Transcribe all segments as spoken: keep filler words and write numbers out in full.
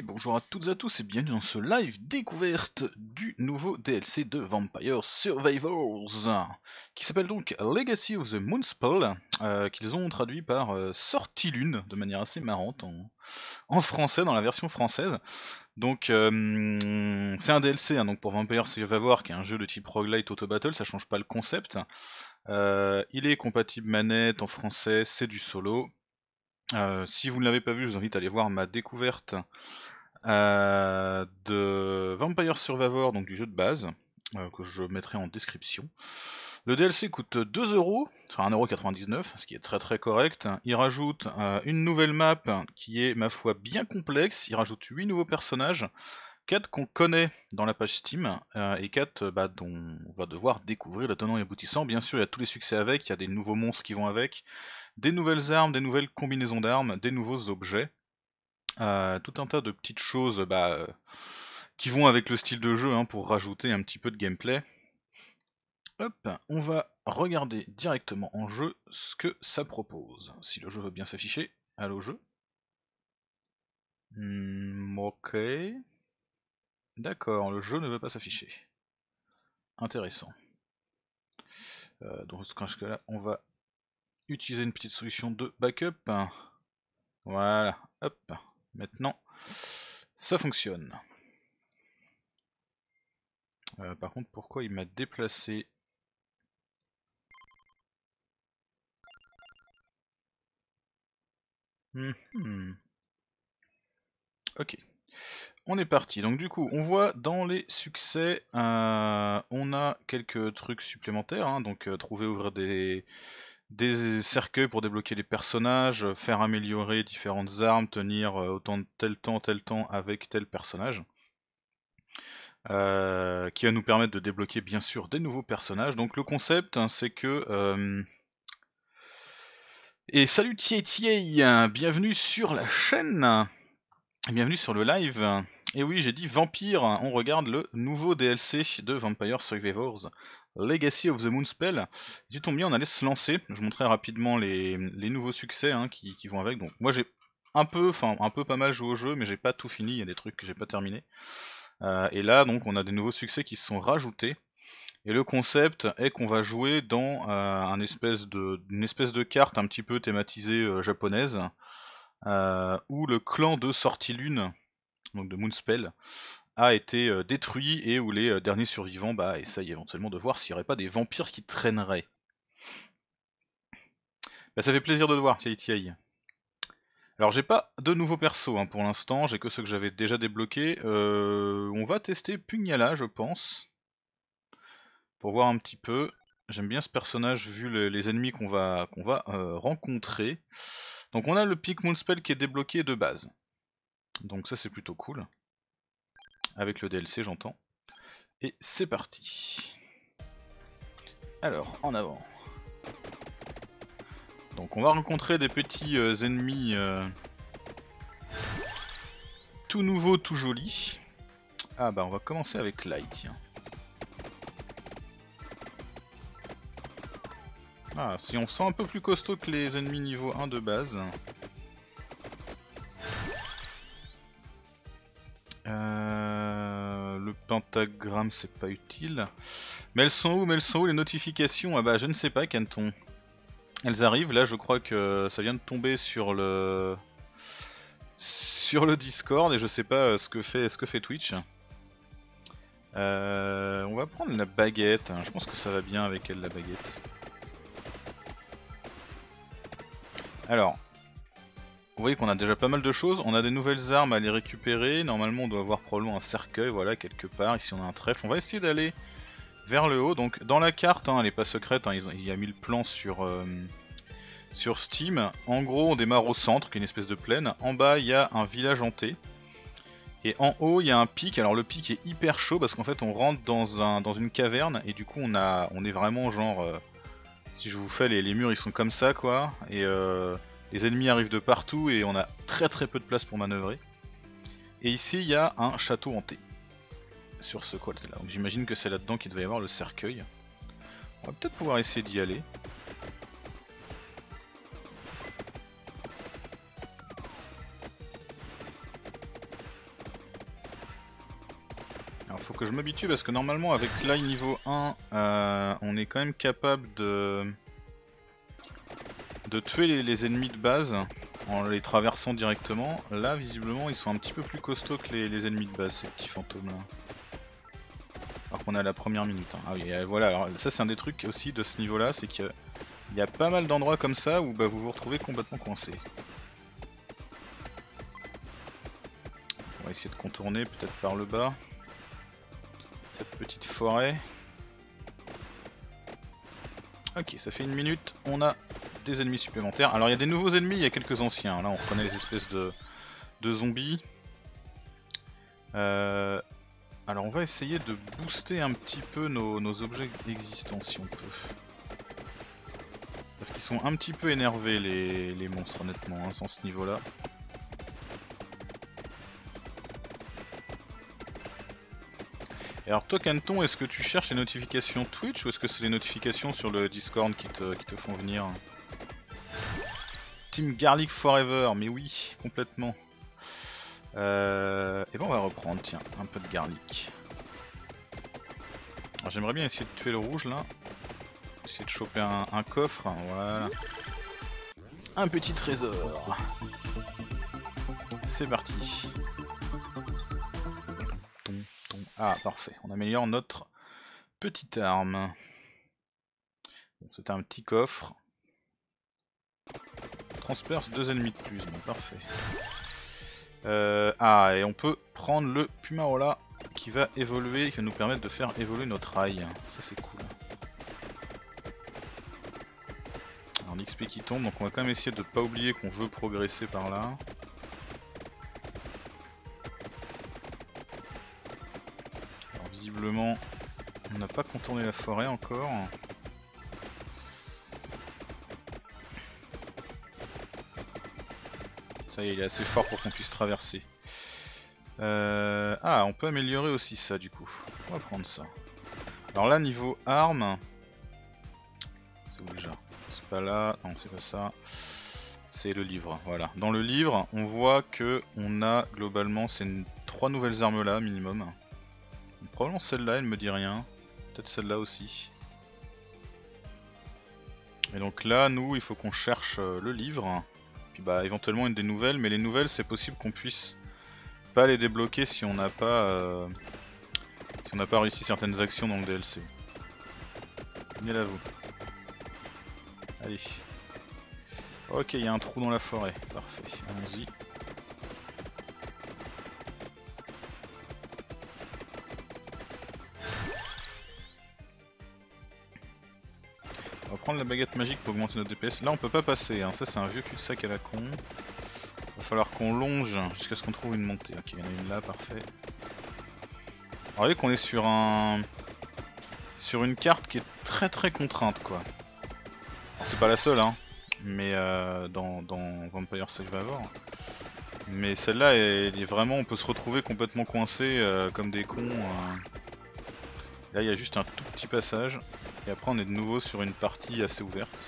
bonjour à toutes et à tous et bienvenue dans ce live découverte du nouveau D L C de Vampire Survivors qui s'appelle donc Legacy of the Moonspell, euh, qu'ils ont traduit par euh, Sortilune de manière assez marrante en, en français dans la version française. Donc euh, c'est un D L C hein, donc pour Vampire Survivors qui est un jeu de type roguelite auto battle, ça change pas le concept. Euh, il est compatible manette en français, c'est du solo. Euh, si vous ne l'avez pas vu, je vous invite à aller voir ma découverte euh, de Vampire Survivor, donc du jeu de base, euh, que je mettrai en description. Le D L C coûte deux euros, enfin un euro quatre-vingt-dix-neuf, ce qui est très très correct. Il rajoute euh, une nouvelle map qui est, ma foi, bien complexe. Il rajoute huit nouveaux personnages, quatre qu'on connaît dans la page Steam, euh, et quatre bah, dont on va devoir découvrir le tenant et aboutissant. Bien sûr, il y a tous les succès avec, il y a des nouveaux monstres qui vont avec, des nouvelles armes, des nouvelles combinaisons d'armes, des nouveaux objets. Euh, tout un tas de petites choses bah, euh, qui vont avec le style de jeu hein, pour rajouter un petit peu de gameplay. Hop, on va regarder directement en jeu ce que ça propose. Si le jeu veut bien s'afficher. Allo jeu. Hmm, ok. D'accord, le jeu ne veut pas s'afficher. Intéressant. Euh, donc dans ce cas-là, on va utiliser une petite solution de backup. Voilà, hop. Maintenant, ça fonctionne. Euh, par contre, pourquoi il m'a déplacé? Hmm, hmm. Ok, on est parti. Donc du coup, on voit dans les succès, euh, on a quelques trucs supplémentaires. Hein, donc euh, trouver, ouvrir des, des cercueils pour débloquer les personnages, faire améliorer différentes armes, tenir euh, autant de tel temps, tel temps avec tel personnage. Euh, qui va nous permettre de débloquer bien sûr des nouveaux personnages. Donc le concept, hein, c'est que... Euh... Et salut Tiei Tiei, bienvenue sur la chaîne. Bienvenue sur le live. Et oui, j'ai dit Vampire, on regarde le nouveau D L C de Vampire Survivors, Legacy of the Moonspell. Du tombe bien, on allait se lancer. Je montrerai rapidement les, les nouveaux succès hein, qui, qui vont avec. Donc moi j'ai un peu, enfin un peu pas mal joué au jeu, mais j'ai pas tout fini, il y a des trucs que j'ai pas terminé. Euh, et là donc on a des nouveaux succès qui se sont rajoutés. Et le concept est qu'on va jouer dans euh, un espèce de, une espèce de carte un petit peu thématisée euh, japonaise, euh, où le clan de Sortilune, donc de Moonspell, a été euh, détruit et où les euh, derniers survivants bah, essayent éventuellement de voir s'il n'y aurait pas des vampires qui traîneraient. Bah, ça fait plaisir de te voir, Tiei Tiei. Alors j'ai pas de nouveaux persos hein, pour l'instant, j'ai que ceux que j'avais déjà débloqués. Euh, on va tester Pugnala je pense, pour voir un petit peu. J'aime bien ce personnage vu le, les ennemis qu'on va, qu'on va euh, rencontrer. Donc on a le Pick Moonspell qui est débloqué de base. Donc ça c'est plutôt cool. Avec le D L C j'entends. Et c'est parti. Alors, en avant. Donc on va rencontrer des petits euh, ennemis euh, tout nouveaux, tout jolis. Ah bah on va commencer avec Light, tiens. Ah, si on sent un peu plus costaud que les ennemis niveau un de base. Euh, le pentagramme c'est pas utile. Mais elles sont où, mais elles sont où les notifications? Ah bah je ne sais pas Canton. Elles arrivent, là je crois que ça vient de tomber sur le sur le Discord et je sais pas ce que fait, ce que fait Twitch. Euh, on va prendre la baguette, je pense que ça va bien avec elle la baguette. Alors, vous voyez qu'on a déjà pas mal de choses, on a des nouvelles armes à les récupérer, normalement on doit avoir probablement un cercueil, voilà, quelque part, ici on a un trèfle, on va essayer d'aller vers le haut, donc dans la carte, hein, elle est pas secrète, hein, ils ont, il y a mis le plan sur, euh, sur Steam, en gros on démarre au centre, qui est une espèce de plaine, en bas il y a un village hanté, et en haut il y a un pic, alors le pic est hyper chaud parce qu'en fait on rentre dans, un, dans une caverne, et du coup on, a, on est vraiment genre, euh, si je vous fais les, les murs ils sont comme ça quoi, et euh, les ennemis arrivent de partout et on a très très peu de place pour manœuvrer. Et ici il y a un château hanté, sur ce côté là, donc j'imagine que c'est là-dedans qu'il devait y avoir le cercueil. On va peut-être pouvoir essayer d'y aller. faut que je m'habitue parce que normalement avec l'ail niveau un, euh, on est quand même capable de, de tuer les, les ennemis de base en les traversant directement. Là visiblement ils sont un petit peu plus costauds que les, les ennemis de base, ces petits fantômes là. Alors qu'on est à la première minute. Hein. Ah oui, voilà, alors ça c'est un des trucs aussi de ce niveau là, c'est qu'il y a pas mal d'endroits comme ça où bah, vous vous retrouvez complètement coincé. On va essayer de contourner peut-être par le bas cette petite forêt. Ok, ça fait une minute, on a des ennemis supplémentaires. Alors il y a des nouveaux ennemis, il y a quelques anciens. Là on reconnaît les espèces de, de zombies. Euh... Alors on va essayer de booster un petit peu nos, nos objets existants si on peut. Parce qu'ils sont un petit peu énervés les, les monstres honnêtement, hein, sans ce niveau là. Et alors toi Canton, est-ce que tu cherches les notifications Twitch ou est-ce que c'est les notifications sur le Discord qui te, qui te font venir? Team Garlic Forever, mais oui, complètement. Euh, et ben on va reprendre, tiens, un peu de garlic. J'aimerais bien essayer de tuer le rouge là. Essayer de choper un, un coffre, voilà. Un petit trésor. C'est parti. Ah parfait, on améliore notre petite arme. Bon, c'était un petit coffre. Transperce deux ennemis de plus, bon parfait. Euh, ah et on peut prendre le Pumarola qui va évoluer, qui va nous permettre de faire évoluer notre rail. Ça c'est cool. Alors l'X P qui tombe, donc on va quand même essayer de pas oublier qu'on veut progresser par là. Alors visiblement on n'a pas contourné la forêt encore. Ça y est, il est assez fort pour qu'on puisse traverser. Euh... Ah, on peut améliorer aussi ça du coup. On va prendre ça. Alors là, niveau armes... C'est où déjà? C'est pas là, non c'est pas ça. C'est le livre, voilà. Dans le livre, on voit que on a globalement ces trois nouvelles armes là, minimum. Donc, probablement celle-là, elle me dit rien. Peut-être celle-là aussi. Et donc là, nous, il faut qu'on cherche le livre. Puis bah éventuellement une des nouvelles, mais les nouvelles c'est possible qu'on puisse pas les débloquer si on n'a pas euh, si on n'a pas réussi certaines actions dans le D L C. Venez là vous. Allez. Ok, il y a un trou dans la forêt, parfait, allons-y. On va prendre la baguette magique pour augmenter notre D P S. Là on peut pas passer, hein. Ça c'est un vieux cul-de-sac à la con. Va falloir qu'on longe jusqu'à ce qu'on trouve une montée. Ok, il y en a une là, parfait. Alors, vous voyez qu'on est sur un... sur une carte qui est très très contrainte quoi. C'est pas la seule hein, mais euh, dans, dans Vampire Survivor. Mais celle-là, elle est vraiment, on peut se retrouver complètement coincé euh, comme des cons. Euh. Là il y a juste un tout petit passage, et après on est de nouveau sur une partie assez ouverte.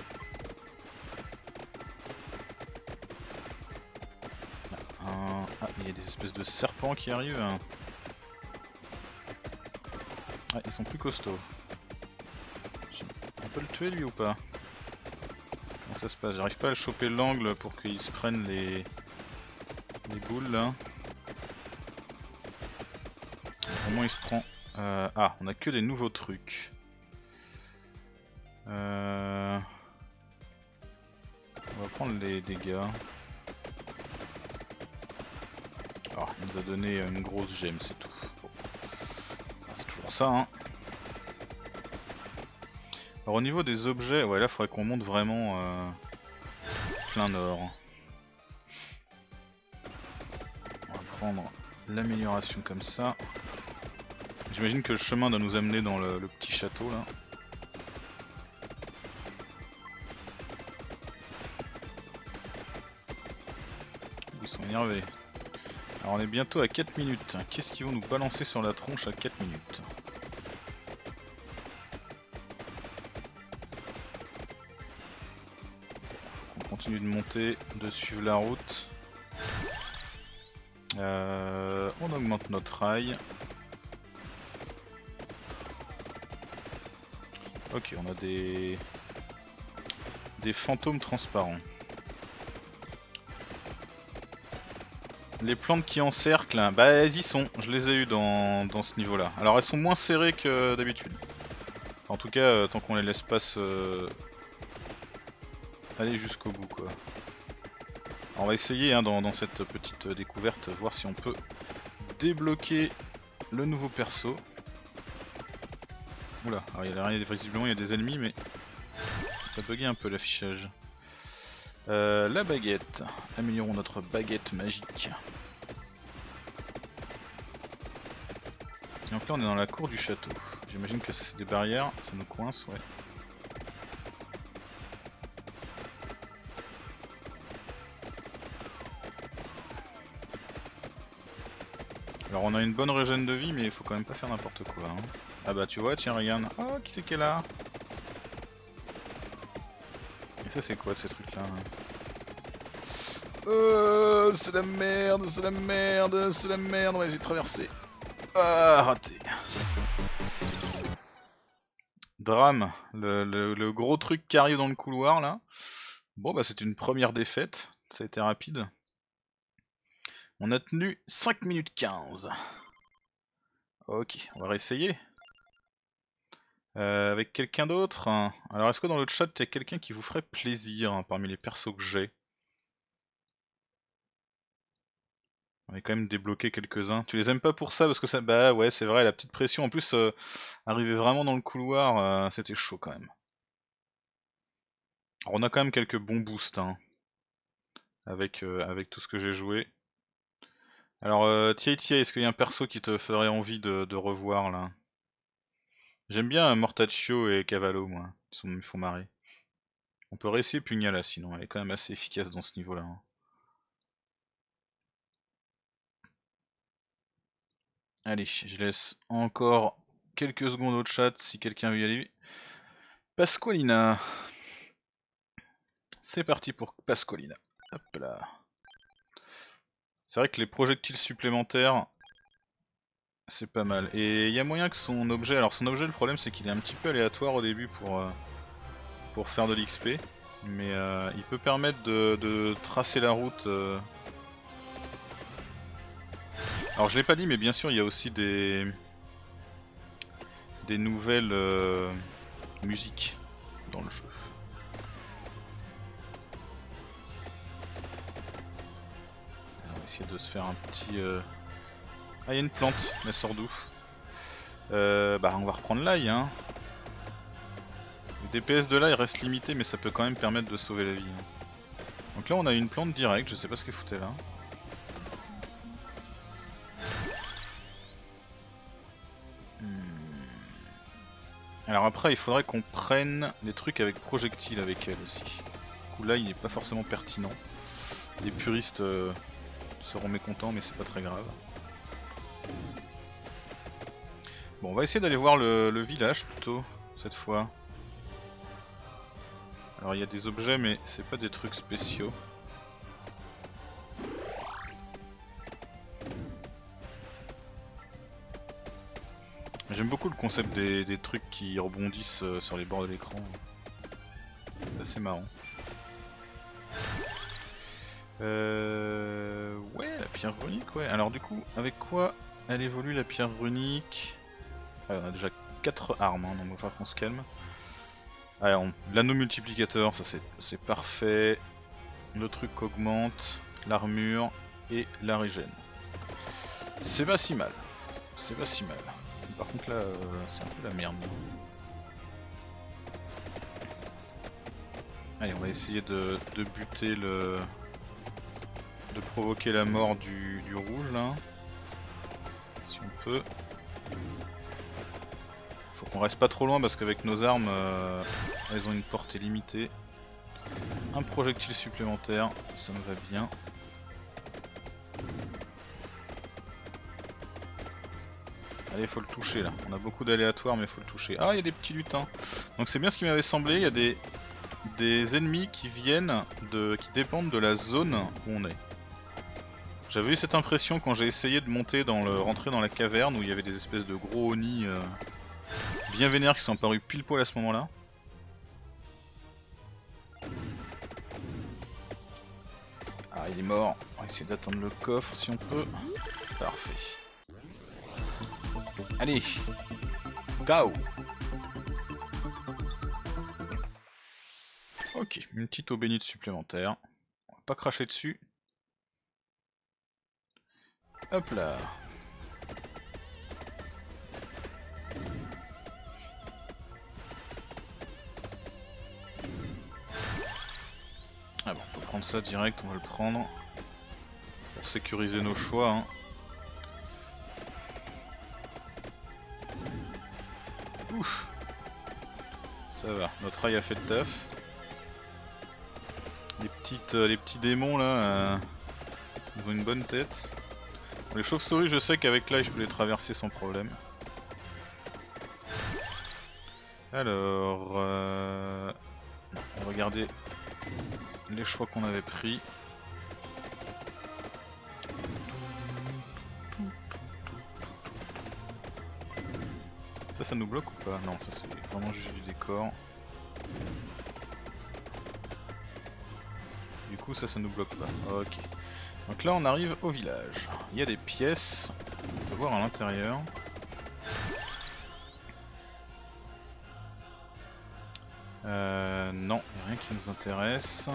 Ah, il y a des espèces de serpents qui arrivent. Ah, ils sont plus costauds. On peut le tuer lui ou pas? Comment ça se passe? J'arrive pas à le choper l'angle pour qu'il se prenne les... les boules là. Comment il se prend? euh... Ah, on a que des nouveaux trucs. Euh... On va prendre les dégâts. Alors, il nous a donné une grosse gemme, c'est tout. Bon. C'est toujours ça, hein. Alors, au niveau des objets, ouais, là, il faudrait qu'on monte vraiment euh, plein nord. On va prendre l'amélioration comme ça. J'imagine que le chemin doit nous amener dans le, le petit château là. Ils sont énervés. Alors on est bientôt à quatre minutes. Qu'est-ce qu'ils vont nous balancer sur la tronche à quatre minutes? On continue de monter, de suivre la route. Euh, on augmente notre rail. Ok, on a des... des fantômes transparents. Les plantes qui encerclent, bah elles y sont, je les ai eues dans, dans ce niveau là. Alors elles sont moins serrées que d'habitude. En tout cas, euh, tant qu'on les laisse pas se... aller jusqu'au bout quoi. Alors, on va essayer hein, dans, dans cette petite découverte, voir si on peut débloquer le nouveau perso. Oula, alors il y a rien, visiblement il y a des ennemis mais ça buguait un peu l'affichage. Euh, la baguette, améliorons notre baguette magique. Donc là on est dans la cour du château. J'imagine que c'est des barrières, ça nous coince, ouais. Alors on a une bonne régène de vie mais il faut quand même pas faire n'importe quoi. Hein. Ah bah tu vois, tiens regarde. Oh qui c'est qui est là? Et ça c'est quoi ces trucs là hein? Euh, c'est la merde, c'est la merde, c'est la merde, on va essayer de traverser. Ah, raté. Drame, le, le, le gros truc qui arrive dans le couloir là. Bon bah c'est une première défaite, ça a été rapide. On a tenu cinq minutes quinze. Ok, on va réessayer. Euh, avec quelqu'un d'autre. Alors est-ce que dans le chat il y a quelqu'un qui vous ferait plaisir hein, parmi les persos que j'ai? On a quand même débloqué quelques-uns. Tu les aimes pas pour ça parce que ça... Bah ouais c'est vrai, la petite pression. En plus, euh, arriver vraiment dans le couloir, euh, c'était chaud quand même. Alors on a quand même quelques bons boosts hein, avec, euh, avec tout ce que j'ai joué. Alors euh, Tia Tia, est-ce qu'il y a un perso qui te ferait envie de, de revoir là? J'aime bien Mortaccio et Cavallo moi, ils, sont, ils me font marrer. On peut réessayer Pugnala sinon, elle est quand même assez efficace dans ce niveau là. Hein. Allez, je laisse encore quelques secondes au chat si quelqu'un veut y aller. Pasqualina. C'est parti pour Pasqualina. Hop là. C'est vrai que les projectiles supplémentaires, c'est pas mal. Et il y a moyen que son objet... Alors son objet, le problème c'est qu'il est un petit peu aléatoire au début pour, euh, pour faire de l'X P. Mais euh, il peut permettre de, de tracer la route... Euh... Alors je l'ai pas dit mais bien sûr il y a aussi des... des nouvelles euh, musiques dans le jeu. On va essayer de se faire un petit... Euh... Ah il y a une plante, mais elle sort d'où? euh, Bah on va reprendre l'ail hein. Le D P S de l'ail reste limité mais ça peut quand même permettre de sauver la vie. Hein. Donc là on a une plante directe, je sais pas ce qu'elle foutait là. Alors après il faudrait qu'on prenne des trucs avec projectiles avec elle aussi. Du coup là il n'est pas forcément pertinent. Les puristes euh, seront mécontents mais c'est pas très grave. Bon on va essayer d'aller voir le, le village plutôt cette fois. Alors il y a des objets mais c'est pas des trucs spéciaux. J'aime beaucoup le concept des, des trucs qui rebondissent euh, sur les bords de l'écran. C'est assez marrant. Euh... Ouais, la pierre runique, ouais. Alors du coup, avec quoi elle évolue la pierre runique? Ah, on a déjà quatre armes, hein, donc il va falloir qu'on se calme. Ah, on... L'anneau multiplicateur, ça c'est parfait. Le truc augmente, l'armure et la régène. C'est pas si mal. C'est pas si mal. Par contre là, euh, c'est un peu la merde. Allez, on va essayer de, de buter le... de provoquer la mort du, du rouge là. Si on peut. Faut qu'on reste pas trop loin parce qu'avec nos armes, euh, elles ont une portée limitée. Un projectile supplémentaire, ça me va bien. Allez, faut le toucher là. On a beaucoup d'aléatoires, mais faut le toucher. Ah, il y a des petits lutins. Donc c'est bien ce qui m'avait semblé. Il y a des, des ennemis qui viennent, de, qui dépendent de la zone où on est. J'avais eu cette impression quand j'ai essayé de monter dans le, rentrer dans la caverne où il y avait des espèces de gros Oni euh, bien vénères qui sont apparus pile poil à ce moment-là. Ah, il est mort. On va essayer d'attendre le coffre si on peut. Parfait. Allez, go. Ok, une petite eau bénite supplémentaire. On va pas cracher dessus. Hop là. Ah bon, on peut prendre ça direct, on va le prendre. Pour sécuriser nos choix. Hein. Ouf. Ça va, notre œil a fait le taf. Les, petites, euh, les petits démons là, euh, ils ont une bonne tête. Les chauves-souris, je sais qu'avec l'ail je peux les traverser sans problème. Alors, euh... on va regarder les choix qu'on avait pris. Ça, ça nous bloque ou pas? Non, ça c'est vraiment juste du décor. Du coup, ça, ça nous bloque pas. Ok. Donc là, on arrive au village. Il y a des pièces. On peut voir à l'intérieur. Euh, non, il n'y a rien qui nous intéresse.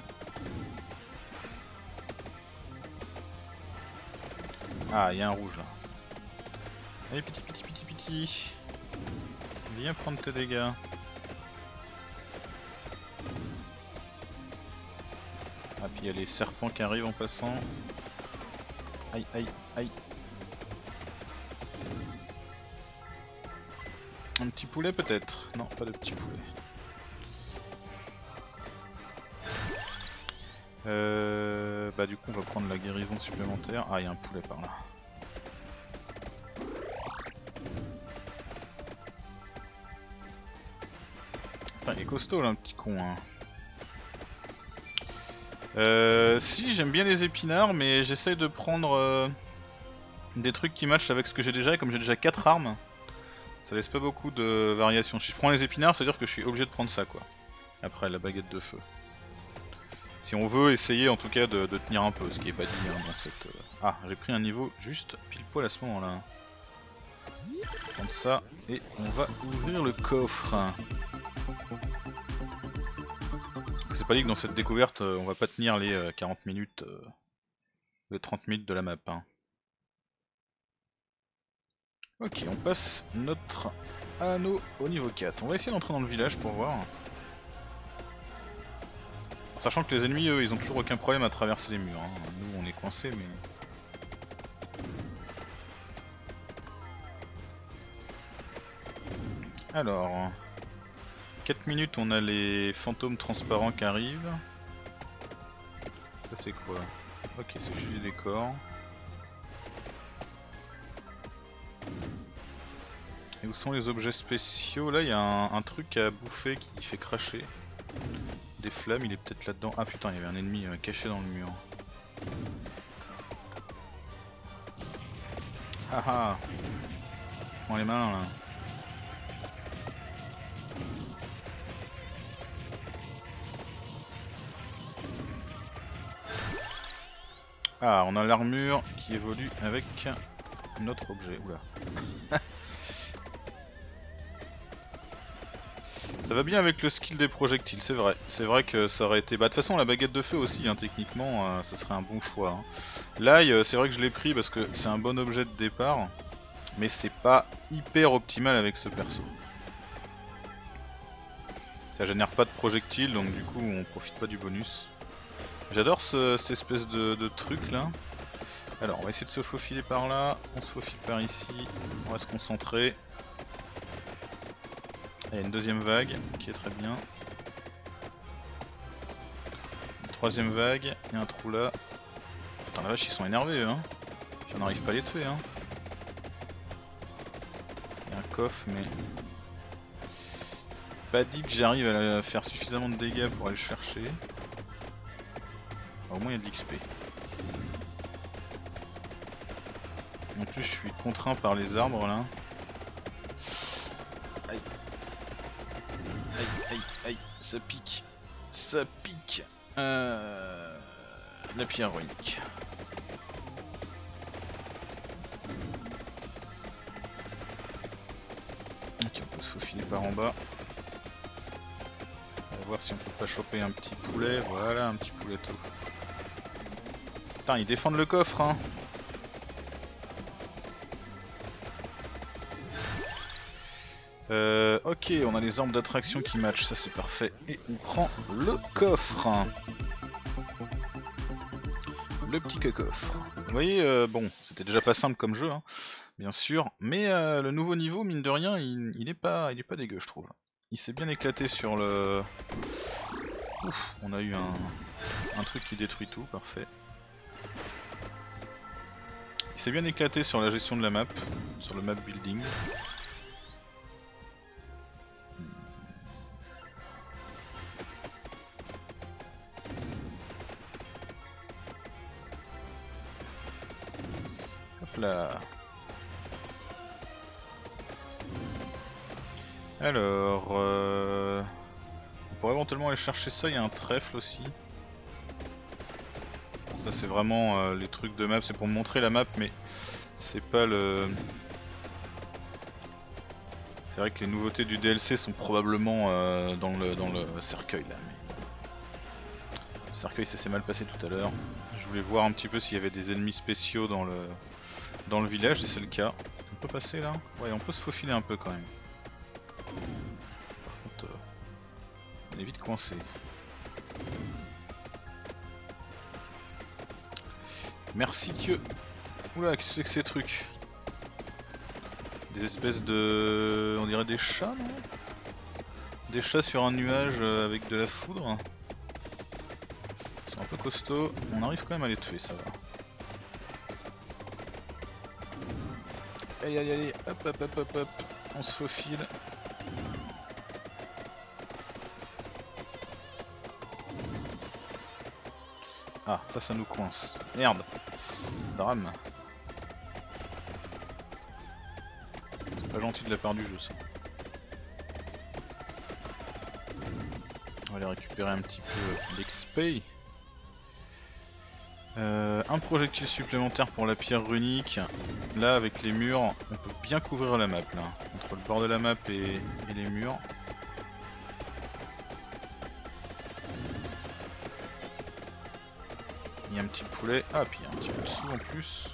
Ah, il y a un rouge là. Allez, petit, petit, petit, petit. Viens prendre tes dégâts. Ah, puis il y a les serpents qui arrivent en passant. Aïe, aïe, aïe. Un petit poulet peut-être? Non, pas de petit poulet. Euh, bah du coup on va prendre la guérison supplémentaire. Ah, il y a un poulet par là. Enfin, il est costaud là, un petit con hein. Euh, si, j'aime bien les épinards, mais j'essaye de prendre euh, des trucs qui matchent avec ce que j'ai déjà, et comme j'ai déjà quatre armes, ça laisse pas beaucoup de variations. Si je prends les épinards, ça veut dire que je suis obligé de prendre ça quoi. Après la baguette de feu. Si on veut essayer en tout cas de, de tenir un peu, ce qui est pas dit hein, dans cette... Euh... Ah, j'ai pris un niveau juste pile poil à ce moment là. Comme ça, et on va ouvrir le coffre. C'est pas dit que dans cette découverte euh, on va pas tenir les euh, quarante minutes, euh, les trente minutes de la map. Hein. Ok, on passe notre anneau au niveau quatre. On va essayer d'entrer dans le village pour voir. Sachant que les ennemis eux ils ont toujours aucun problème à traverser les murs. Hein. Nous on est coincés mais... Alors... quatre minutes on a les fantômes transparents qui arrivent. Ça c'est quoi? Ok, c'est juste des décors. Et où sont les objets spéciaux? Là il y a un, un truc à bouffer qui fait cracher. Des flammes, il est peut-être là-dedans. Ah putain, il y avait un ennemi euh, caché dans le mur. Ah ah. On est malins là. Ah, on a l'armure qui évolue avec notre objet. Oula. Ça va bien avec le skill des projectiles, c'est vrai. C'est vrai que ça aurait été... Bah de toute façon la baguette de feu aussi, hein, techniquement, euh, ça serait un bon choix. Hein. L'ail, euh, c'est vrai que je l'ai pris parce que c'est un bon objet de départ. Mais c'est pas hyper optimal avec ce perso. Ça génère pas de projectiles, donc du coup on profite pas du bonus. J'adore ce, cette espèce de, de truc là. Alors on va essayer de se faufiler par là, on se faufile par ici, on va se concentrer. Il y a une deuxième vague qui est très bien. Une troisième vague, il y a un trou là. Putain la vache ils sont énervés eux, hein. J'en arrive pas à les tuer hein. Il y a un coffre mais... C'est pas dit que j'arrive à faire suffisamment de dégâts pour aller le chercher. Au moins il y a de l'X P. En plus je suis contraint par les arbres là. aïe. Aïe, aïe, aïe, ça pique. Ça pique. Euh... La pierre runique. Ok, on peut se faufiler par en bas. On va voir si on peut pas choper un petit poulet. Voilà, un petit pouletto. Putain, ils défendent le coffre, hein. Euh, ok, on a les armes d'attraction qui matchent, ça c'est parfait. Et on prend le coffre. Le petit coffre. Vous voyez, euh, bon, c'était déjà pas simple comme jeu, hein, bien sûr. Mais euh, le nouveau niveau, mine de rien, il, il est pas, il est pas dégueu, je trouve. Il s'est bien éclaté sur le... Ouf, on a eu un, un truc qui détruit tout, parfait. Il s'est bien éclaté sur la gestion de la map, sur le map building. Hop là. Alors, euh... on pourrait éventuellement aller chercher ça, il y a un trèfle aussi. Ça c'est vraiment euh, les trucs de map, c'est pour montrer la map mais c'est pas le... C'est vrai que les nouveautés du D L C sont probablement euh, dans, le, dans le cercueil là. Mais... Le cercueil ça s'est mal passé tout à l'heure. Je voulais voir un petit peu s'il y avait des ennemis spéciaux dans le, dans le village et c'est le cas. On peut passer là? Ouais, on peut se faufiler un peu quand même. Par contre, euh, on est vite coincé. Merci Dieu. Oula, qu'est-ce que c'est que ces trucs? Des espèces de... on dirait des chats, non? Des chats sur un nuage avec de la foudre. Ils sont un peu costauds. On arrive quand même à les tuer, ça va. Allez, allez, allez, hop, hop, hop, hop, hop. On se faufile. Ah, ça, ça nous coince. Merde. Drame. C'est pas gentil de la part du jeu, ça. On va aller récupérer un petit peu d'X P. Euh, un projectile supplémentaire pour la pierre runique. Là, avec les murs, on peut bien couvrir la map, là. Entre le bord de la map et, et les murs. Il y a un petit poulet. Ah, puis il y a un petit peu de sous en plus.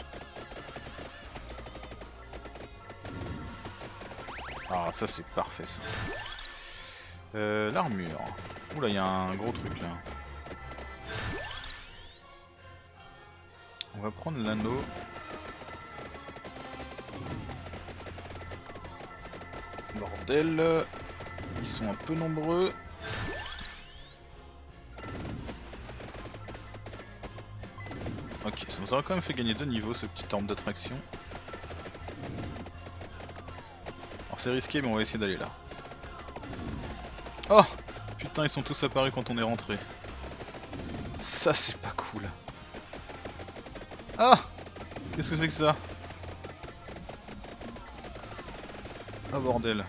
Ah, ça c'est parfait ça. Euh, L'armure. Oula, il y a un gros truc là. On va prendre l'anneau. Bordel. Ils sont un peu nombreux. Ok, ça nous aura quand même fait gagner deux niveaux ce petit arme d'attraction. Alors c'est risqué mais on va essayer d'aller là. Oh putain, ils sont tous apparus quand on est rentré. Ça c'est pas cool. Ah, qu'est-ce que c'est que ça? Ah bordel.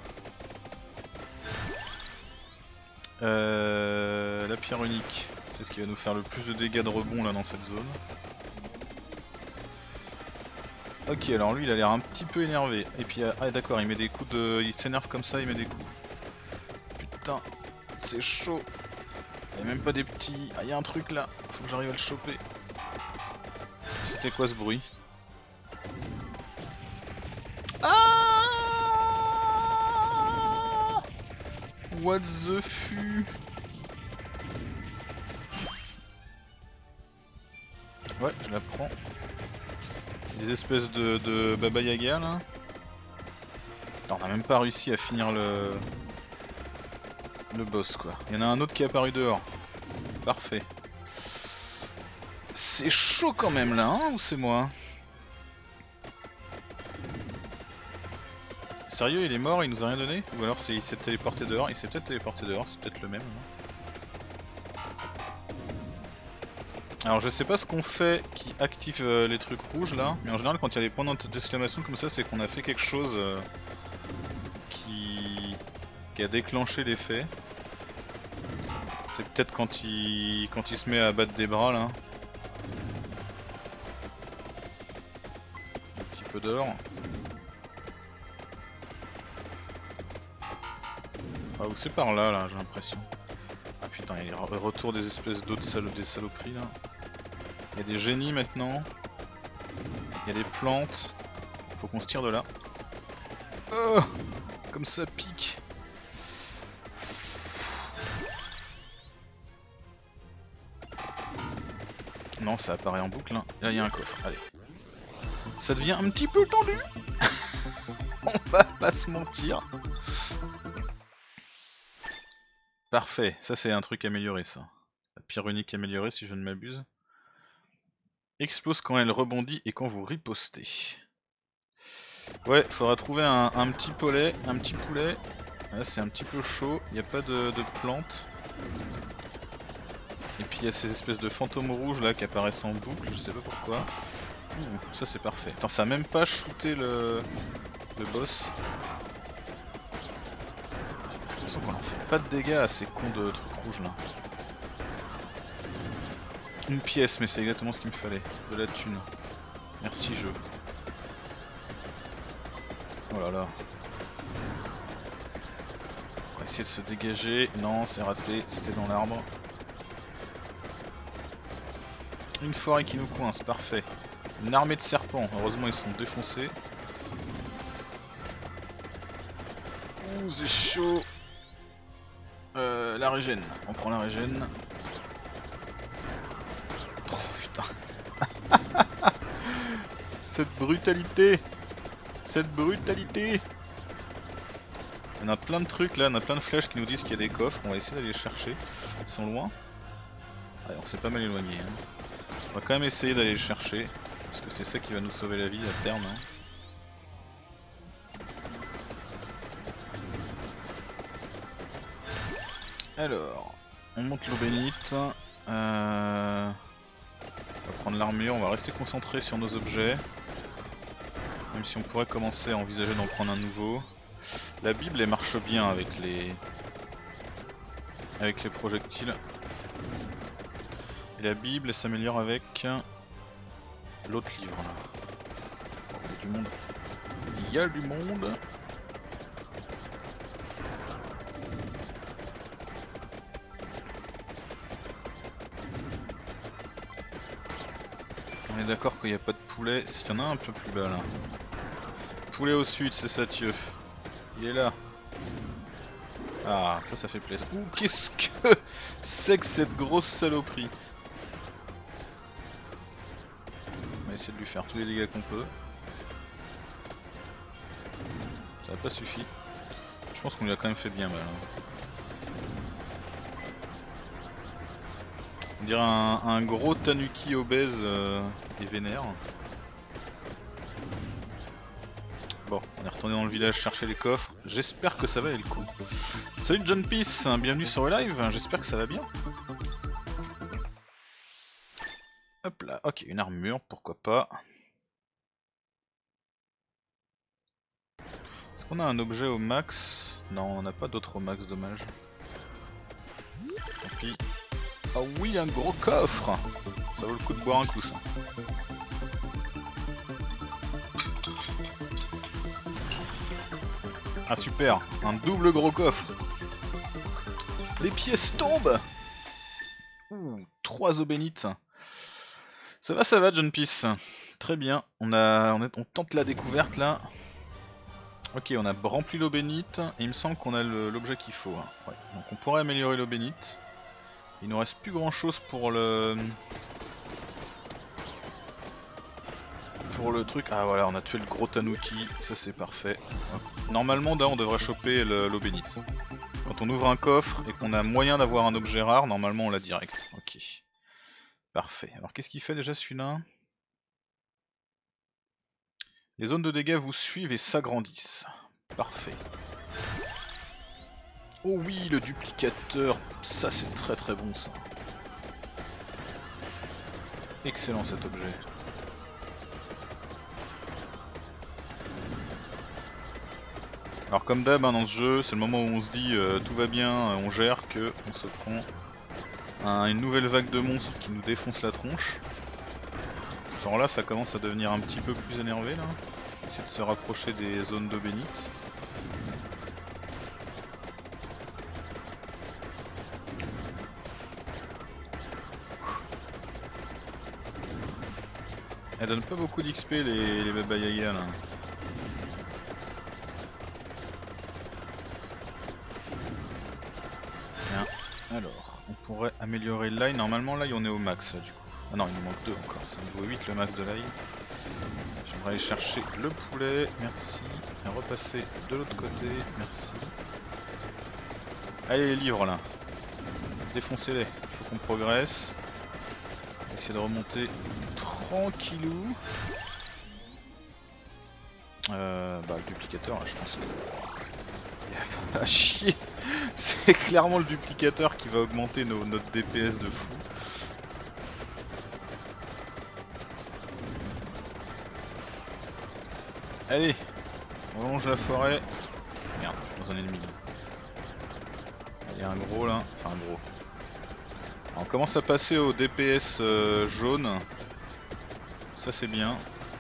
Euh, la pierre unique, c'est ce qui va nous faire le plus de dégâts de rebond là dans cette zone. Ok, alors lui il a l'air un petit peu énervé. Et puis ah d'accord, il met des coups de... il s'énerve comme ça, il met des coups. Putain, c'est chaud. Il y a même pas des petits... Ah, il y a un truc là, faut que j'arrive à le choper. C'était quoi ce bruit? Ah, what the fu? Ouais, je la prends. Des espèces de, de Baba Yaga là. Attends, on a même pas réussi à finir le... le boss quoi. Il y en a un autre qui est apparu dehors. Parfait. C'est chaud quand même là, hein, ou c'est moi? Sérieux, il est mort, il nous a rien donné? Ou alors il s'est téléporté dehors? Il s'est peut-être téléporté dehors, c'est peut-être le même. Non? Alors je sais pas ce qu'on fait qui active euh, les trucs rouges là, mais en général quand il y a des points d'exclamation comme ça, c'est qu'on a fait quelque chose euh, qui... qui a déclenché l'effet. C'est peut-être quand il quand il se met à battre des bras là. Un petit peu d'or. Ah ou c'est par là là j'ai l'impression. Ah putain il y a le retour des espèces d'autres salo des saloperies là. Il y a des génies maintenant. Il y a des plantes. Faut qu'on se tire de là. Oh, comme ça pique. Non ça apparaît en boucle hein. Là il y a un coffre, allez. Ça devient un petit peu tendu. On va pas se mentir. Parfait, ça c'est un truc amélioré ça. La pierre unique améliorée si je ne m'abuse. Explose quand elle rebondit et quand vous ripostez. Ouais, faudra trouver un, un petit poulet, un petit poulet. Là c'est un petit peu chaud, il n'y a pas de, de plantes. Et puis il y a ces espèces de fantômes rouges là qui apparaissent en boucle, je sais pas pourquoi. Ouh, ça c'est parfait. Attends, ça a même pas shooté le, le boss. De toute façon qu'on en fait pas de dégâts à ces cons de trucs rouges là. Une pièce, mais c'est exactement ce qu'il me fallait. De la thune. Merci jeu. Oh là là. On va essayer de se dégager. Non, c'est raté, c'était dans l'arbre. Une forêt qui nous coince, parfait. Une armée de serpents, heureusement ils sont défoncés. Ouh, c'est chaud. Euh, la régène, on prend la régène. Oh putain. Cette brutalité. Cette brutalité. On a plein de trucs là, on a plein de flèches qui nous disent qu'il y a des coffres, on va essayer d'aller les chercher. Ils sont loin. Allez, on s'est pas mal éloigné. Hein. On va quand même essayer d'aller les chercher, parce que c'est ça qui va nous sauver la vie à terme. Hein. Alors, on monte l'eau bénite. Euh... On va prendre l'armure, on va rester concentré sur nos objets. Même si on pourrait commencer à envisager d'en prendre un nouveau. La Bible elle marche bien avec les avec les projectiles. Et la Bible elle s'améliore avec l'autre livre là. Il y a du monde. Il y a du monde. On est d'accord qu'il n'y a pas de poulet. S'il y en a un peu plus bas là. Poulet au sud, c'est Satieux. Il est là. Ah, ça, ça fait plaisir. Ouh, qu'est-ce que c'est que cette grosse saloperie. On va essayer de lui faire tous les dégâts qu'on peut. Ça n'a pas suffi. Je pense qu'on lui a quand même fait bien mal. Hein. On dirait un, un gros tanuki obèse euh, et vénère. Bon, on est retourné dans le village chercher les coffres. J'espère que ça va aller le coup. Salut John Peace, bienvenue sur le live. J'espère que ça va bien. Hop là, ok, une armure, pourquoi pas. Est-ce qu'on a un objet au max? Non, on n'a pas d'autre au max, dommage. Tant pis. Ah oui, un gros coffre. Ça vaut le coup de boire un coup ça. Ah super, un double gros coffre. Les pièces tombent. Ouh, trois eaux bénites. Ça va, ça va, John Peace. Très bien, on, a, on, est, on tente la découverte là. Ok, on a rempli l'eau bénite et il me semble qu'on a l'objet qu'il faut. Hein. Ouais. Donc on pourrait améliorer l'eau bénite. Il nous reste plus grand chose pour le... Pour le truc. Ah voilà, on a tué le gros tanuki, ça c'est parfait. Normalement là on devrait choper l'eau bénite. Quand on ouvre un coffre et qu'on a moyen d'avoir un objet rare, normalement on l'a direct. Ok. Parfait. Alors qu'est-ce qu'il fait déjà celui-là? Les zones de dégâts vous suivent et s'agrandissent. Parfait. Oh oui, le duplicateur, ça c'est très très bon ça. Excellent cet objet. Alors comme d'hab hein, dans ce jeu, c'est le moment où on se dit euh, tout va bien, euh, on gère, que on se prend un, une nouvelle vague de monstres qui nous défonce la tronche. Genre là ça commence à devenir un petit peu plus énervé là. Essayer de se rapprocher des zones d'eau bénite. Elle donne pas beaucoup d'X P les, les Baba Yaga là. Bien. Alors, on pourrait améliorer l'ail. Normalement l'ail on est au max là du coup. Ah non il nous manque deux encore, c'est niveau huit le max de l'ail. J'aimerais aller chercher le poulet, merci. Et repasser de l'autre côté, merci. Allez les livres là. Défoncez-les, il faut qu'on progresse. On va essayer de remonter tranquillou. Euh, bah le duplicateur là je pense que... Il y a pas à chier. C'est clairement le duplicateur qui va augmenter nos, notre D P S de fou. Allez, on longe la forêt. Merde, je suis dans un ennemi. Il y a un gros là, enfin un gros. Alors, on commence à passer au D P S euh, jaune. Ça c'est bien.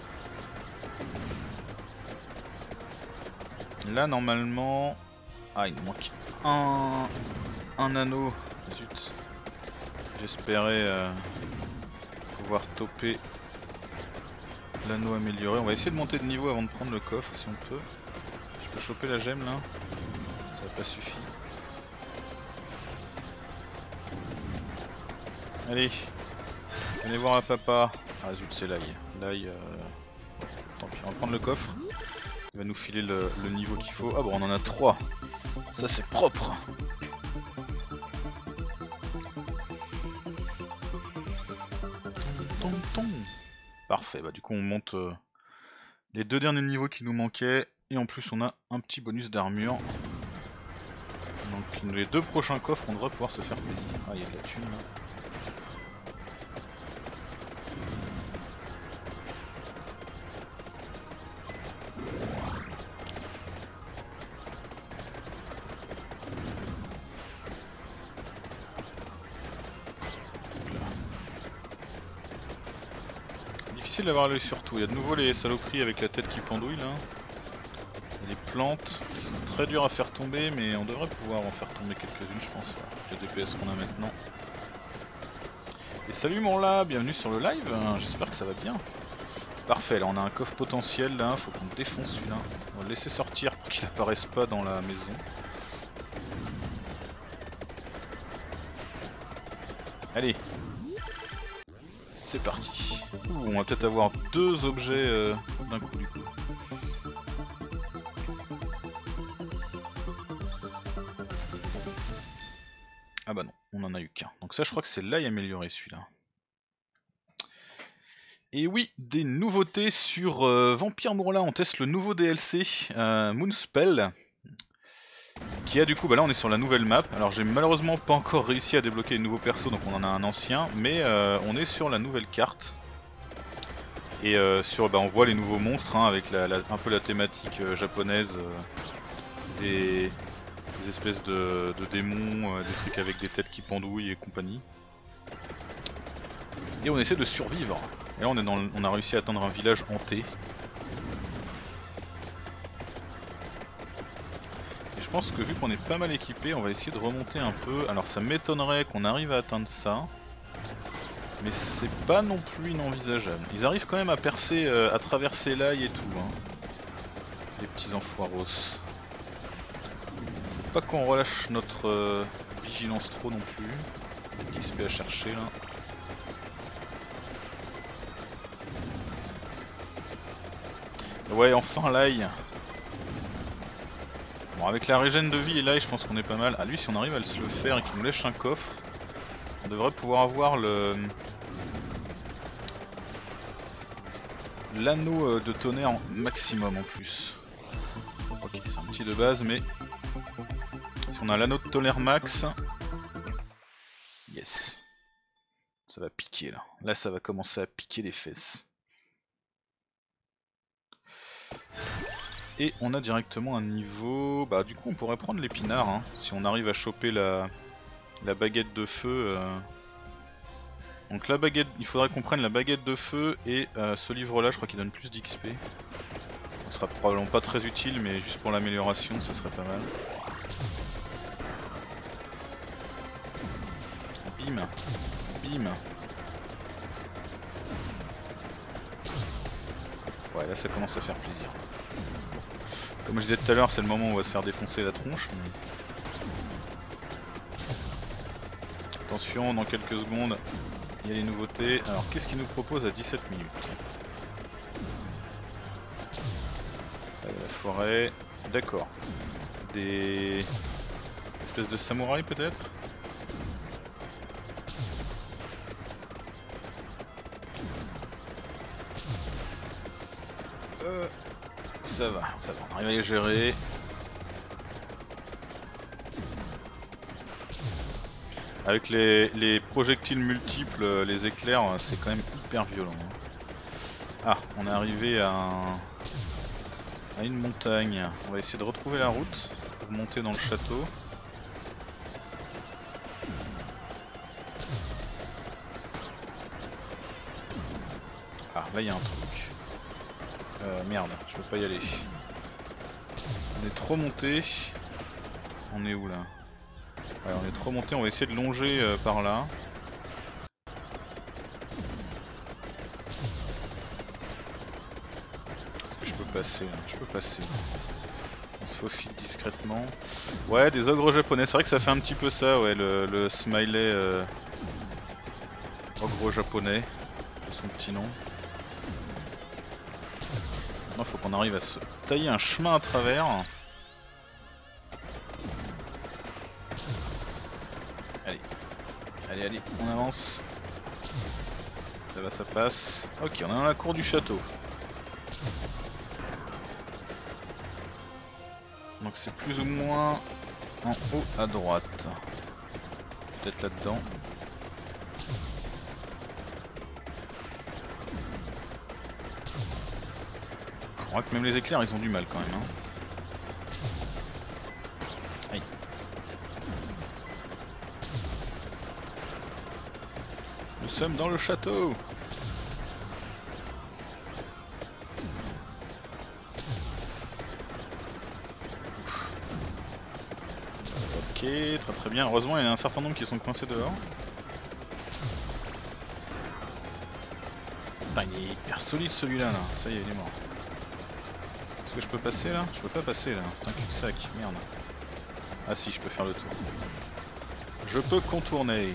Là normalement... Ah il me manque un, un anneau. Zut. J'espérais euh, pouvoir toper l'anneau amélioré. On va essayer de monter de niveau avant de prendre le coffre si on peut. Je peux choper la gemme là. Ça n'a pas suffi. Allez. Venez voir à papa. Ah zut c'est l'ail. L'ail euh... tant pis, on va prendre le coffre. Il va nous filer le, le niveau qu'il faut. Ah bon on en a trois. Ça c'est propre. Tom, tom. Parfait, bah du coup on monte euh, les deux derniers niveaux qui nous manquaient. Et en plus on a un petit bonus d'armure. Donc les deux prochains coffres on devrait pouvoir se faire plaisir. Ah il y a de la thune là. Difficile d'avoir l'œil sur tout, il y a de nouveau les saloperies avec la tête qui pendouille là. Il y a des plantes qui sont très dures à faire tomber mais on devrait pouvoir en faire tomber quelques-unes je pense, avec le D P S qu'on a maintenant. Et salut mon là, bienvenue sur le live, j'espère que ça va bien. Parfait, là on a un coffre potentiel là, faut qu'on défonce celui-là. On va le laisser sortir pour qu'il apparaisse pas dans la maison. Allez, c'est parti. Ouh, on va peut-être avoir deux objets euh, d'un coup du coup. Ah bah non, on en a eu qu'un. Donc ça je crois que c'est l'ail amélioré celui-là. Et oui, des nouveautés sur euh, Vampire Mourla, on teste le nouveau D L C euh, Moonspell. Qui a du coup, bah là on est sur la nouvelle map. Alors j'ai malheureusement pas encore réussi à débloquer les nouveaux persos donc on en a un ancien. Mais euh, on est sur la nouvelle carte. Et euh, sur, bah, on voit les nouveaux monstres hein, avec la, la, un peu la thématique euh, japonaise. Euh, des, des espèces de, de démons, euh, des trucs avec des têtes qui pendouillent et compagnie. Et on essaie de survivre. Et là on, est dans le, on a réussi à atteindre un village hanté. Et je pense que vu qu'on est pas mal équipé, on va essayer de remonter un peu. Alors ça m'étonnerait qu'on arrive à atteindre ça. Mais c'est pas non plus inenvisageable. Ils arrivent quand même à percer, euh, à traverser l'ail et tout. Hein. Les petits enfoiros. Faut pas qu'on relâche notre euh, vigilance trop non plus. Il y a des X P à chercher là. Ouais, enfin l'ail. Bon, avec la régène de vie et l'ail, je pense qu'on est pas mal. Ah, lui, si on arrive à se le faire et qu'il nous lèche un coffre, on devrait pouvoir avoir le. L'anneau de tonnerre maximum en plus. Ok, c'est un petit de base, mais si on a l'anneau de tonnerre max, yes, ça va piquer là. Là, ça va commencer à piquer les fesses. Et on a directement un niveau... Bah du coup on pourrait prendre l'épinard hein, si on arrive à choper la, la baguette de feu. Euh... Donc la baguette, il faudrait qu'on prenne la baguette de feu et euh, ce livre là je crois qu'il donne plus d'X P. Ça sera probablement pas très utile mais juste pour l'amélioration ça serait pas mal. Bim, bim. Ouais là ça commence à faire plaisir. Comme je disais tout à l'heure c'est le moment où on va se faire défoncer la tronche. Mais... Attention dans quelques secondes il y a les nouveautés. Alors qu'est-ce qu'il nous propose à dix-sept minutes? euh, La forêt, d'accord. Des espèces de samouraïs peut-être? Euh, ça va, ça va, on arrive à les gérer. Avec les, les projectiles multiples, les éclairs, c'est quand même hyper violent. Ah, on est arrivé à, un... à une montagne. On va essayer de retrouver la route pour monter dans le château. Ah, là il y a un truc. Euh, merde, je peux pas y aller. On est trop monté. On est où là? Ouais, on est trop monté, on va essayer de longer euh, par là. Est-ce que je peux passer là? Je peux passer. On se faufile discrètement. Ouais, des ogres japonais, c'est vrai que ça fait un petit peu ça, ouais, le, le smiley euh, ogre japonais, son petit nom. Maintenant, faut qu'on arrive à se tailler un chemin à travers. Allez, allez, on avance. Ça va, ça passe. Ok, on est dans la cour du château. Donc c'est plus ou moins en haut à droite. Peut-être là-dedans. Je crois que même les éclairs ils ont du mal quand même. Hein. Aïe. Nous sommes dans le château. Ok, très très bien. Heureusement il y a un certain nombre qui sont coincés dehors. Putain, il est hyper solide celui-là là. Ça y est, il est mort. Est-ce que je peux passer là? Je peux pas passer là. C'est un cul-de-sac. Merde. Ah si, je peux faire le tour. Je peux contourner.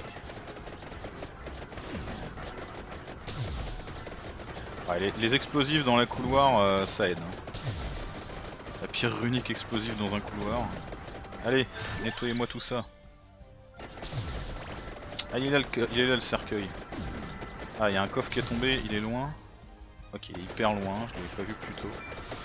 Ouais, les, les explosifs dans la couloir, euh, ça aide. Hein. La pierre runique explosive dans un couloir. Allez, nettoyez-moi tout ça. Ah, il est, là, le, il est là le cercueil. Ah, il y a un coffre qui est tombé, il est loin. Ok, il est hyper loin, je l'avais pas vu plus tôt.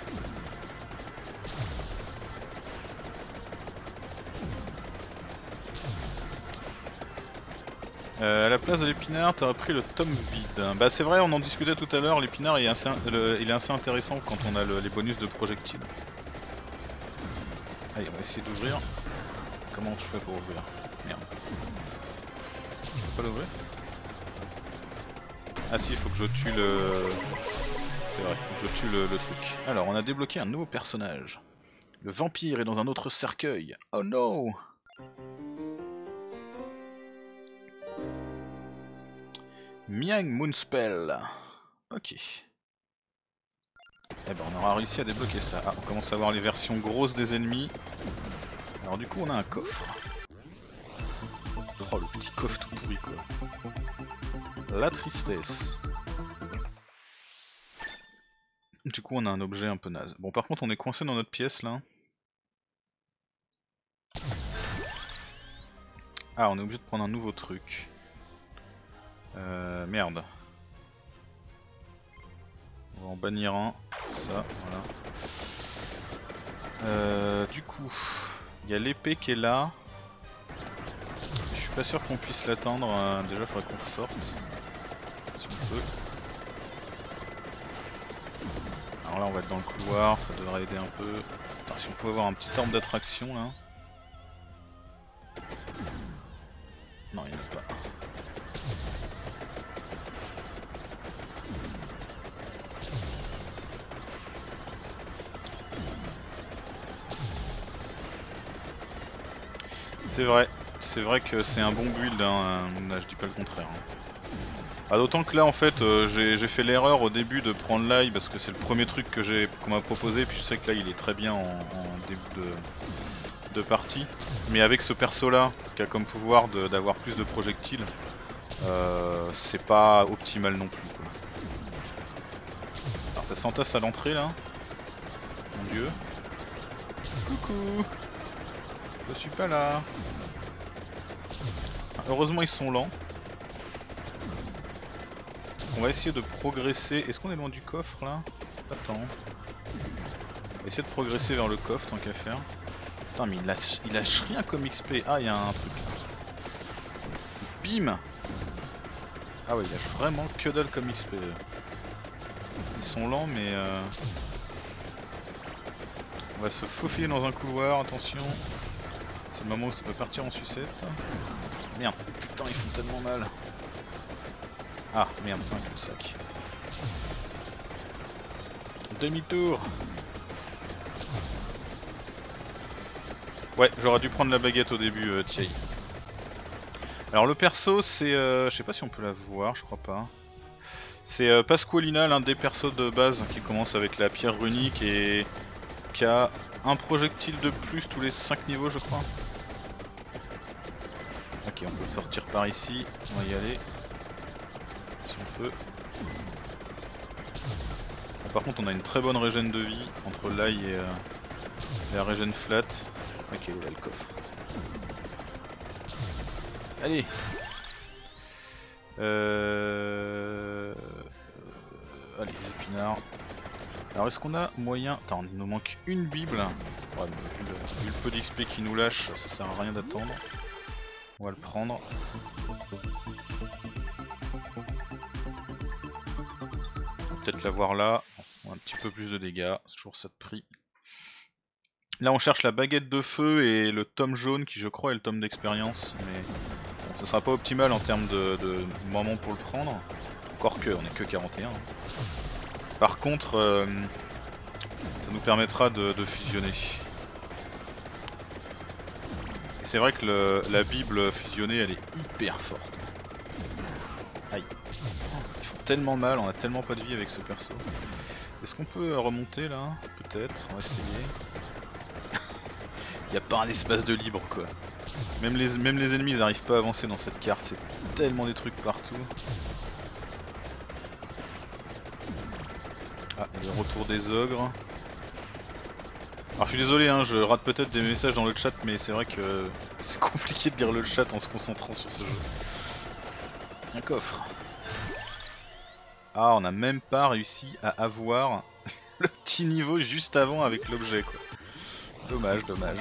Euh, à la place de l'épinard, t'aurais pris le tome vide. Bah c'est vrai, on en discutait tout à l'heure, l'épinard il, il est assez intéressant quand on a le, les bonus de projectiles. Allez, on va essayer d'ouvrir. Comment je fais pour ouvrir? Merde. Je peux pas l'ouvrir? Ah si, il faut que je tue le... C'est vrai, il faut que je tue le, le truc. Alors, on a débloqué un nouveau personnage. Le vampire est dans un autre cercueil. Oh no! Miang Moonspell. Ok. Eh ben on aura réussi à débloquer ça. Ah, on commence à voir les versions grosses des ennemis. Alors du coup on a un coffre. Oh le petit coffre tout pourri quoi. La tristesse. Du coup on a un objet un peu naze. Bon par contre on est coincé dans notre pièce là. Ah on est obligé de prendre un nouveau truc. Euh, merde. On va en bannir un. Ça, voilà. Euh, du coup, il y a l'épée qui est là. Je suis pas sûr qu'on puisse l'atteindre. Euh, déjà, il faudrait qu'on ressorte. Si on peut. Alors là on va être dans le couloir, ça devrait aider un peu. Attends, si on peut avoir un petit arbre d'attraction là. Non, il n'y en a pas. C'est vrai, c'est vrai que c'est un bon build, hein. Là, je dis pas le contraire. Hein. Ah, d'autant que là en fait euh, j'ai fait l'erreur au début de prendre l'ail parce que c'est le premier truc que j'ai qu'on m'a proposé, puis je sais que là il est très bien en, en début de, de partie. Mais avec ce perso là qui a comme pouvoir d'avoir plus de projectiles, euh, c'est pas optimal non plus quoi. Alors ça s'entasse à l'entrée là. Mon dieu. Coucou. Je suis pas là. Heureusement ils sont lents. On va essayer de progresser. Est-ce qu'on est loin du coffre là? Attends. On va essayer de progresser vers le coffre tant qu'à faire. Putain mais il lâche, il lâche rien comme X P. Ah il y a un truc là. Bim. Ah ouais il lâche vraiment que dalle comme X P. Ils sont lents mais euh... on va se faufiler dans un couloir, attention. C'est le moment où ça peut partir en sucette. Merde, putain ils font tellement mal. Ah merde, c'est un cul-de-sac. Demi-tour. Ouais, j'aurais dû prendre la baguette au début, euh, Thierry. Alors le perso c'est... Euh, je sais pas si on peut la voir, je crois pas. C'est euh, Pasqualina, l'un des persos de base qui commence avec la pierre runique et qui a un projectile de plus tous les cinq niveaux je crois. Ok, on peut sortir par ici, on va y aller. Si on peut. Bon, par contre on a une très bonne régène de vie entre l'ail et euh, la régène flat. Ok, là le coffre. Allez. Euh... Allez, les épinards. Alors est-ce qu'on a moyen... Attends, il nous manque une bible. Ouais, vu le, vu le peu d'X P qui nous lâche, ça sert à rien d'attendre. On va le prendre. On va peut-être l'avoir là. Un petit peu plus de dégâts, c'est toujours ça de prix. Là on cherche la baguette de feu et le tome jaune qui je crois est le tome d'expérience. Mais bon, ça sera pas optimal en termes de, de moment pour le prendre. Encore que, on est que quarante et un. Par contre, euh, ça nous permettra de, de fusionner. Et c'est vrai que le, la Bible fusionnée elle est hyper forte. Aïe. Ils font tellement mal, on a tellement pas de vie avec ce perso. Est-ce qu'on peut remonter là? Peut-être, on va essayer. Il n'y a pas un espace de libre quoi. Même les, même les ennemis ils n'arrivent pas à avancer dans cette carte, c'est tellement des trucs partout. Ah, et le retour des ogres. Alors je suis désolé, hein, je rate peut-être des messages dans le chat, mais c'est vrai que c'est compliqué de lire le chat en se concentrant sur ce jeu. Un coffre. Ah, on n'a même pas réussi à avoir le petit niveau juste avant avec l'objet quoi. Dommage, dommage.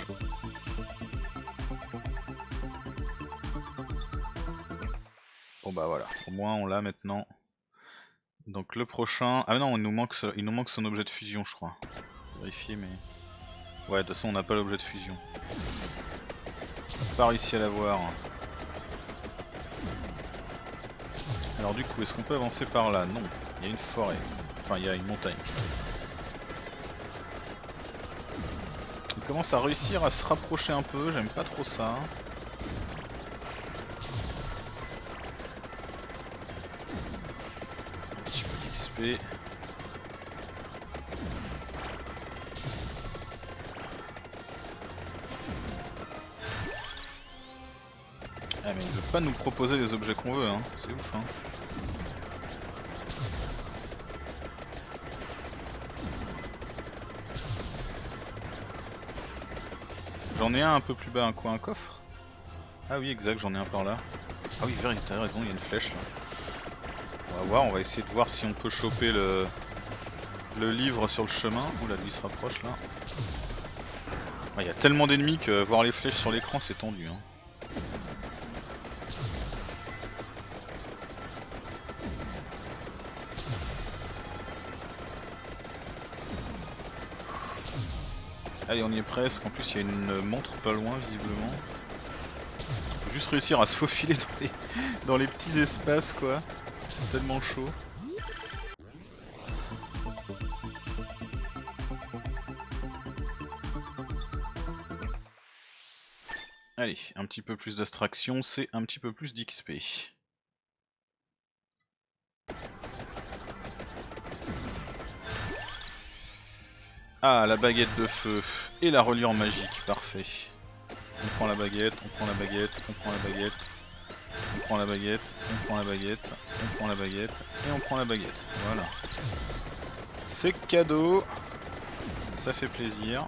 Bon bah voilà, au moins on l'a maintenant. Donc le prochain... Ah non, il nous manque, il nous manque son objet de fusion je crois. Vérifier mais... Ouais, de toute façon on n'a pas l'objet de fusion. On n'a pas réussi à l'avoir. Alors du coup, est-ce qu'on peut avancer par là? Non, il y a une forêt. Enfin, il y a une montagne. On commence à réussir à se rapprocher un peu, j'aime pas trop ça. Un petit peu d'X P. Ah mais il veut pas nous proposer les objets qu'on veut, hein. C'est ouf hein. J'en ai un un peu plus bas, un quoi, un coffre? Ah oui exact, j'en ai un par là. Ah oui vert, t'as raison, il y a une flèche là. On va voir, on va essayer de voir si on peut choper le, le livre sur le chemin. Oula lui il se rapproche là. Il ah, y a tellement d'ennemis que voir les flèches sur l'écran c'est tendu hein. Allez, on y est presque. En plus, il y a une montre pas loin, visiblement. Faut juste réussir à se faufiler dans les, dans les petits espaces, quoi. C'est tellement chaud. Allez, un petit peu plus d'abstraction, c'est un petit peu plus d'X P. Ah, la baguette de feu et la reliure magique, parfait. On prend la baguette, on prend la baguette, on prend la baguette, on prend la baguette, on prend la baguette, on prend la baguette, et on prend la baguette. Voilà. C'est cadeau, ça fait plaisir.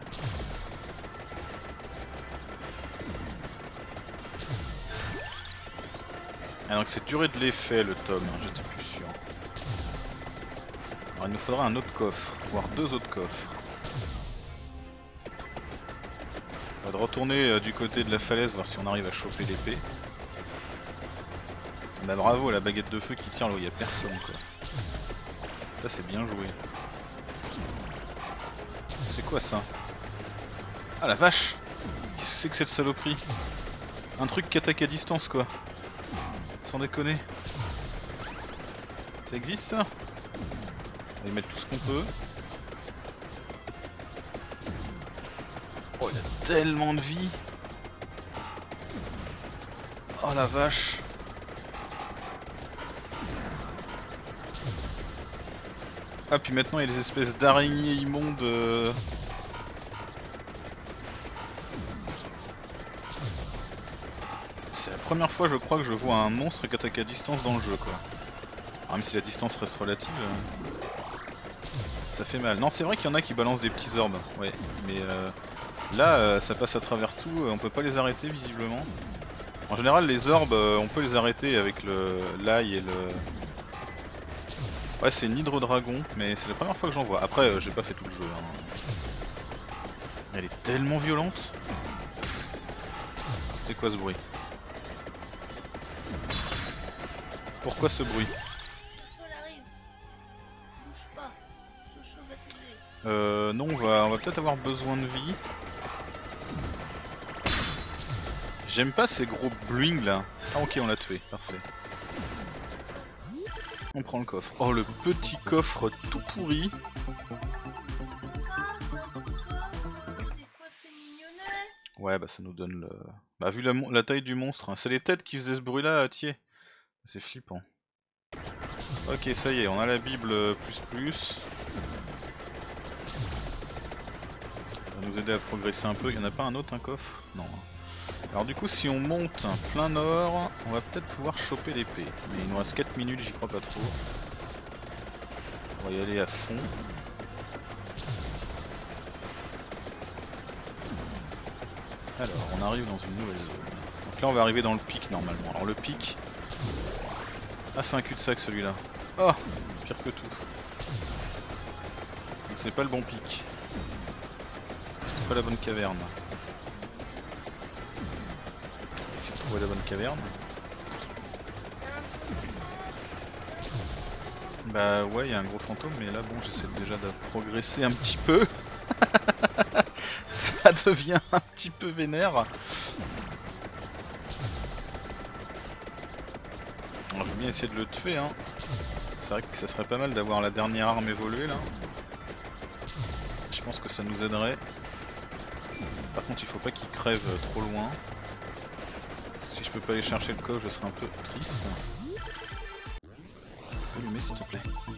Ah donc c'est durée de l'effet le tome, hein, j'étais plus sûr. Alors il nous faudra un autre coffre, voire deux autres coffres. On va retourner euh, du côté de la falaise, voir si on arrive à choper l'épée. Bah bravo, la baguette de feu qui tire là où il n'y a personne quoi. Ça c'est bien joué. C'est quoi ça? Ah la vache! Qu'est-ce que c'est que cette saloperie? Un truc qui attaque à distance quoi. Sans déconner. Ça existe ça? On va y mettre tout ce qu'on peut. Oh il a tellement de vie. Oh la vache. Ah puis maintenant il y a des espèces d'araignées immondes. Euh... C'est la première fois je crois que je vois un monstre qui attaque à distance dans le jeu quoi. Alors, même si la distance reste relative, euh... ça fait mal. Non c'est vrai qu'il y en a qui balancent des petits orbes, ouais. Mais euh... là euh, ça passe à travers tout, on peut pas les arrêter visiblement. En général les orbes euh, on peut les arrêter avec le l'ail et le... Ouais c'est une hydrodragon mais c'est la première fois que j'en vois. Après euh, j'ai pas fait tout le jeu. Hein. Elle est tellement violente. C'était quoi ce bruit? Pourquoi ce bruit? Euh non on va, on va peut-être avoir besoin de vie. J'aime pas ces gros bling là. Ah ok on l'a tué, parfait. On prend le coffre. Oh le petit coffre tout pourri. Ouais bah ça nous donne le... Bah vu la, la taille du monstre, hein. C'est les têtes qui faisaient ce bruit là, tiens. C'est flippant. Ok ça y est, on a la Bible plus plus. Ça va nous aider à progresser un peu. Il y en a pas un autre un coffre? Non. Alors du coup si on monte plein nord, on va peut-être pouvoir choper l'épée. Mais il nous reste quatre minutes, j'y crois pas trop. On va y aller à fond. Alors on arrive dans une nouvelle zone. Donc là on va arriver dans le pic normalement. Alors le pic... Ah c'est un cul-de-sac celui-là. Oh pire que tout. Donc c'est pas le bon pic. C'est pas la bonne caverne. Essayer de trouver la bonne caverne. Bah ouais il y a un gros fantôme mais là bon j'essaie déjà de progresser un petit peu. Ça devient un petit peu vénère. Alors je vais bien essayer de le tuer hein. C'est vrai que ça serait pas mal d'avoir la dernière arme évoluée là. Je pense que ça nous aiderait. Par contre il faut pas qu'il crève trop loin. Si je peux pas aller chercher le coffre je serais un peu triste. Allumer s'il te plaît.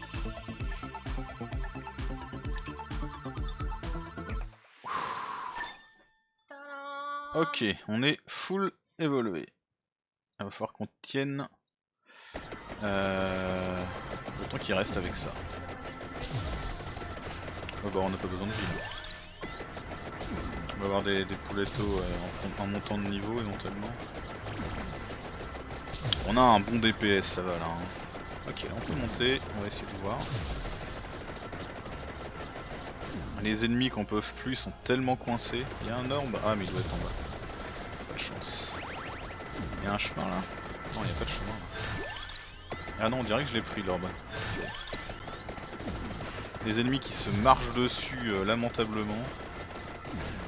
Ok, on est full évolué. Il va falloir qu'on tienne euh, le temps qu'il reste avec ça. Oh bah on n'a pas besoin de vie là. On va avoir des, des poulettos euh, en, en montant de niveau éventuellement. On a un bon D P S ça va là. Hein. Ok on peut monter, on va essayer de voir. Les ennemis qu'on peut plus sont tellement coincés. Il y a un orbe, ah mais il doit être en bas. Pas de chance. Il y a un chemin là. Non il n'y a pas de chemin là. Ah non on dirait que je l'ai pris l'orbe. Okay. Les ennemis qui se marchent dessus euh, lamentablement.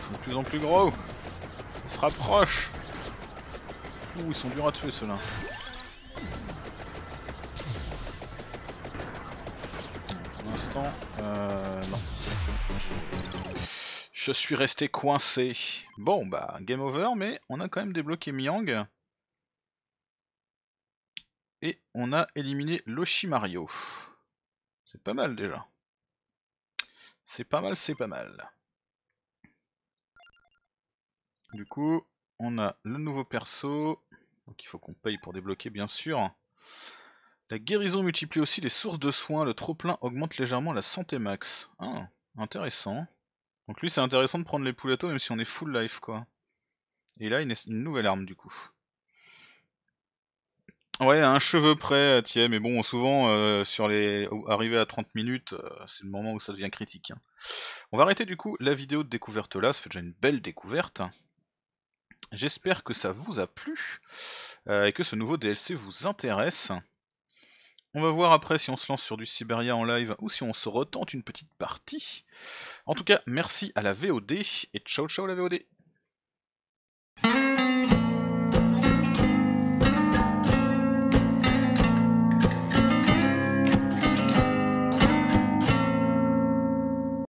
sont de plus en plus gros. Ils se rapprochent. Ouh, ils sont durs à tuer ceux-là. Pour l'instant, euh, non. Je suis resté coincé. Bon bah, game over, mais on a quand même débloqué Miang. Et on a éliminé l'Oshimario. C'est pas mal déjà. C'est pas mal, c'est pas mal. Du coup, on a le nouveau perso. Donc il faut qu'on paye pour débloquer bien sûr. La guérison multiplie aussi les sources de soins. Le trop-plein augmente légèrement la santé max. Ah, intéressant. Donc lui c'est intéressant de prendre les poulettos même si on est full life quoi. Et là une, une nouvelle arme du coup. Ouais, à un cheveu près, tiens, mais bon, souvent, euh, sur les arrivés à trente minutes, euh, c'est le moment où ça devient critique. Hein. On va arrêter du coup la vidéo de découverte là, ça fait déjà une belle découverte. J'espère que ça vous a plu, euh, et que ce nouveau D L C vous intéresse. On va voir après si on se lance sur du Syberia en live, ou si on se retente une petite partie. En tout cas, merci à la V O D, et ciao ciao la V O D.